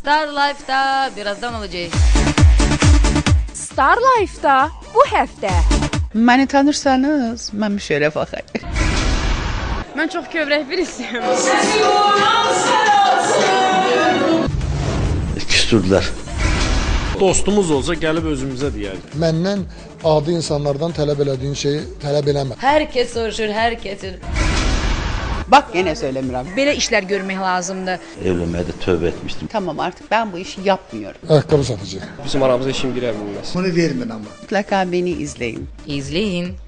Star Life'da birazdan olacaq. Star Life'da bu həftə. Məni tanırsanız, mən şöyle baxayım. Mən çox kövrək birisiyim. Küstürdülər. Dostumuz olsa gəlib özümüzə deyərdi. Məndən adi insanlardan tələb elədiyin şeyi tələb eləmə. Hər kəs soruşur, hər kəsin. Bak yine söylemiyorum. Belə işlər görmək lazımdır. Evlenmeye de tövbe etmiştim. Tamam artık ben bu işi yapmıyorum. Ayaqqabı satacaq. Bizim aramıza işim girə bilməz. Bunu vermin ama. Mutlaka beni izleyin. İzləyin.